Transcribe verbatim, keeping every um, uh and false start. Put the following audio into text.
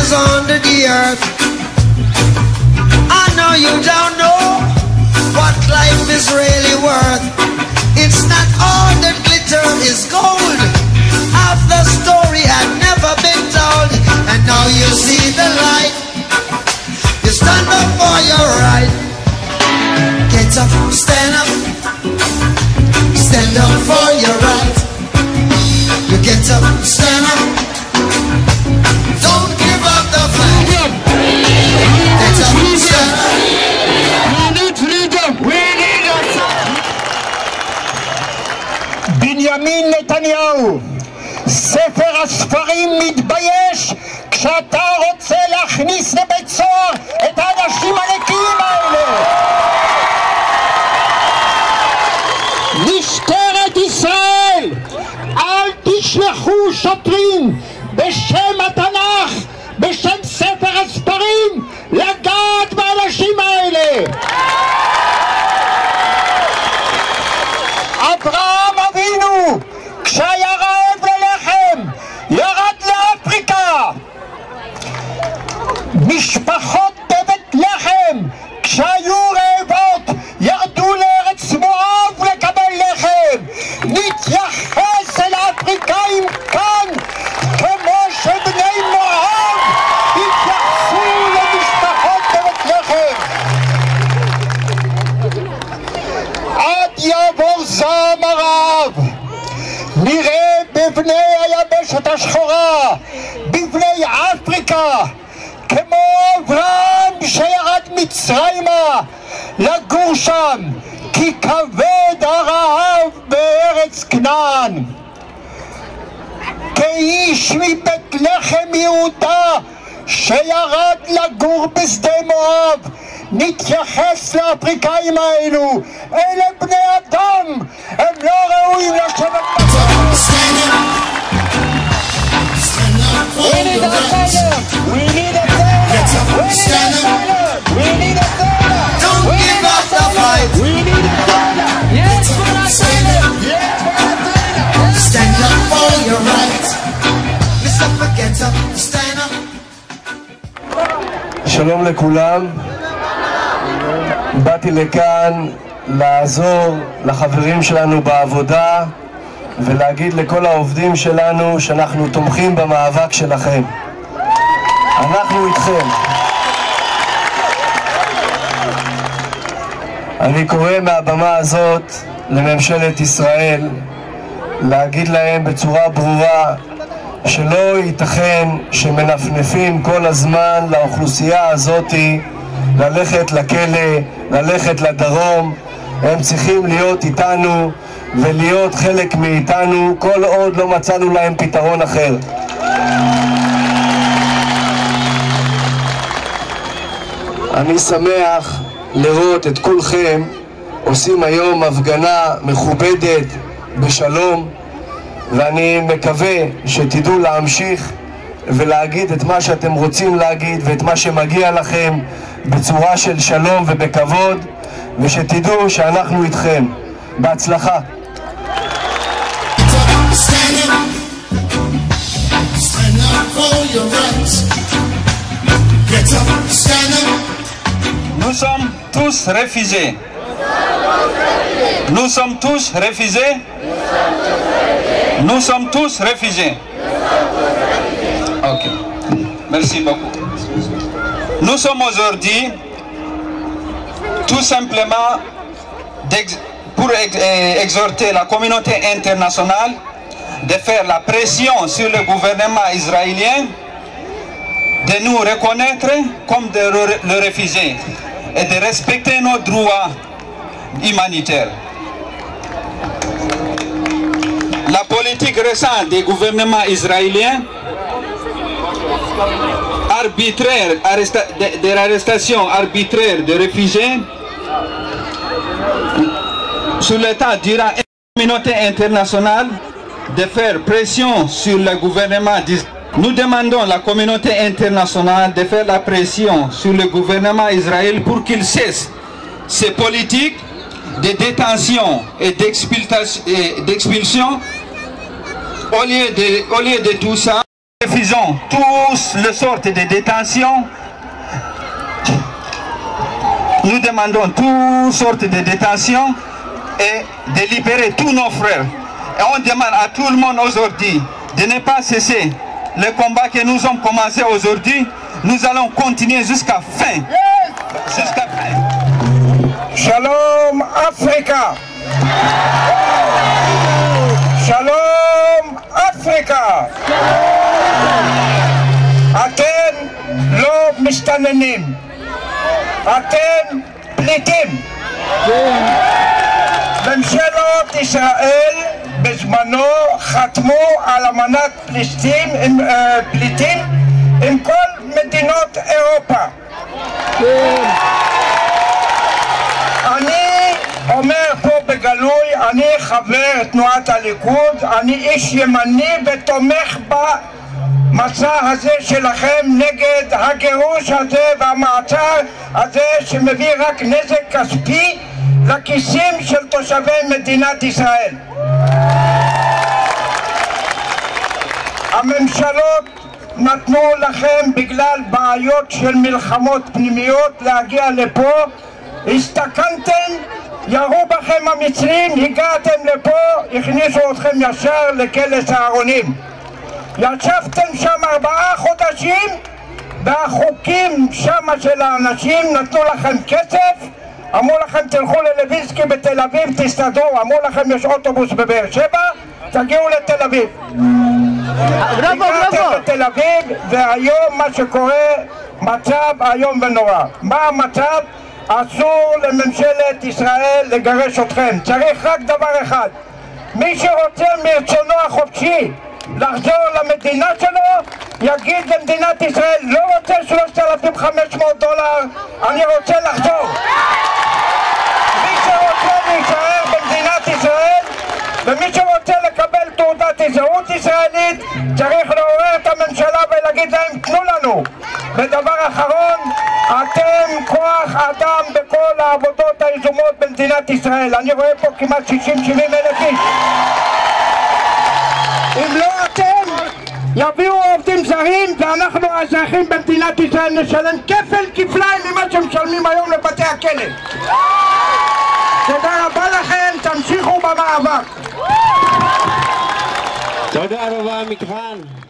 treasures under the earth. I know you don't know what life is really worth. It's not all that glitter is gold. Half the story had never been told, and now you see the light. You stand up for your right. Get up, stand up. Stand up for your right. You get up, stand up. Don't give up the fight. Get up, stand up. We need freedom. We need a בנימין נתניהו, ספר הספרים מתבייש כשאתה רוצה להכניס לבית סוהר את האנשים הנקיים האלה. משטרת ישראל, אל תשלחו שוטרים בשם התנ"ך, בשם ספר הספרים, לגעת באנשים האלה. אברהם אבינו, כשהיה רעב ללחם, ירד לאפריקה. משפחות בבית לחם, כשהיו רעבות, ירדו לארץ מואב לקבל לחם. נתייחס אל האפריקאים כאן כמו שבני מואב התייחסו למשפחות בבית לחם. עד יעבור זעם הרעב, נראה בבני היבשת השחורה, בבני אפריקה, כמו אברהם שירד מצרימה לגור שם, כי כבד הרעב בארץ כנען. כאיש מבית לחם יהודה שירד לגור בשדה מואב, נתייחס לאפריקאים האלו. אלה בני אדם, הם לא ראויים לשבת בצד. We need a fire! We need a fire! We need a fire! We need a fire! Don't give up the fight. We need a fire! Yes, for our fire! Yes, for our fire! Stand up for your rights. Listen up, get up, stand up. שלום לכולם. באתי לכאן לעזור לחברים שלנו בעבודה ולהגיד לכל העובדים שלנו שאנחנו תומכים במאבק שלכם. אנחנו איתכם. אני קורא מהבמה הזאת לממשלת ישראל להגיד להם בצורה ברורה שלא ייתכן שמנפנפים כל הזמן לאוכלוסייה הזאת ללכת לכלא, ללכת לדרום. הם צריכים להיות איתנו ולהיות חלק מאיתנו כל עוד לא מצאנו להם פתרון אחר. אני שמח לראות את כולכם עושים היום הפגנה מכובדת בשלום, ואני מקווה שתדעו להמשיך ולהגיד את מה שאתם רוצים להגיד ואת מה שמגיע לכם בצורה של שלום ובכבוד, ושתדעו שאנחנו איתכם. בהצלחה. Nous sommes tous réfugiés. Nous sommes tous réfugiés. Nous sommes tous réfugiés. Ok. Merci beaucoup. Nous sommes aujourd'hui tout simplement pour exhorter la communauté internationale de faire la pression sur le gouvernement israélien de nous reconnaître comme des le réfugiés et de respecter nos droits humanitaires. La politique récente des gouvernements israéliens, arbitraire, de, de l'arrestation arbitraire de réfugiés, sur le temps durant la communauté internationale de faire pression sur le gouvernement d'Israël. Nous demandons à la communauté internationale de faire la pression sur le gouvernement d'Israël pour qu'il cesse ces politiques de détention et d'expulsion. Au lieu de, au lieu de tout ça, refusons toutes les sortes de détentions. Nous demandons toutes sortes de détentions et de libérer tous nos frères. Et on demande à tout le monde aujourd'hui de ne pas cesser le combat que nous avons commencé aujourd'hui. Nous allons continuer jusqu'à fin. Jusqu'à fin. Shalom Africa. Shalom Africa. אתם לא מסתננים. אתם פליטים. ממשלות ישראל בזמנו חתמו על אמנת פליטים עם, uh, פליטים עם כל מדינות אירופה. אני אומר פה בגלוי, אני חבר תנועת הליכוד, אני איש ימני ותומך במסע הזה שלכם נגד הגירוש הזה והמעצר הזה שמביא רק נזק כספי לכיסים של תושבי מדינת ישראל. הממשלות נתנו לכם בגלל בעיות של מלחמות פנימיות להגיע לפה, הסתכנתם, ירו בכם המצרים, הגעתם לפה, הכניסו אתכם ישר לכלא סהרונים. ישבתם שם ארבעה חודשים והחוקים שם של האנשים נתנו לכם כסף, אמרו לכם תלכו ללווינסקי בתל אביב, תסתדרו, אמרו לכם יש אוטובוס בבאר שבע, תגיעו לתל אביב. הגעתם לתל אביב והיום מה שקורה מצב היום ונורא. מה המצב? אסור לממשלת ישראל לגרש אתכם, צריך רק דבר אחד, מי שרוצה מרצונו החופשי לחזור למדינה שלו יגיד למדינת ישראל לא רוצה שלושת אלפים וחמש מאות דולר, אני רוצה לחזור. מי שרוצה להישאר במדינת ישראל ומי שרוצה לקבל תעודת זהות ישראלית צריך לעורר את הממשלה ולהגיד להם תנו לנו. ודבר אחרון, אתם כוח אדם בכל העבודות היזומות במדינת ישראל. אני רואה פה כמעט שישים שבעים אלף איש. אם לא אתם, יביאו עובדים זרים ואנחנו האזרחים במדינת ישראל נשלם כפל כפליים ממה שמשלמים היום לבתי הכלא. תודה רבה לכם, תמשיכו במאבק. תודה רבה מגוון.